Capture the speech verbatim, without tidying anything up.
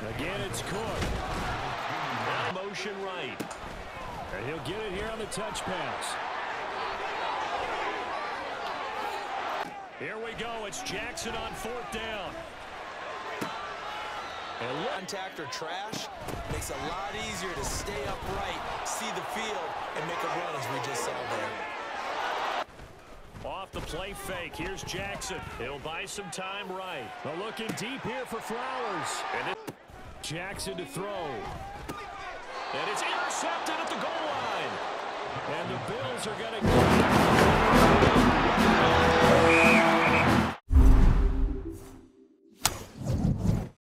Again, it's Cook. Now motion right. And he'll get it here on the touch pass. Here we go. It's Jackson on fourth down. And contact or trash makes it a lot easier to stay upright, see the field, and make a run as we just saw there. Off the play fake. Here's Jackson. He'll buy some time right. But looking deep here for Flowers. And it, Jackson to throw. And it's intercepted at the goal line. And the Bills are going to go.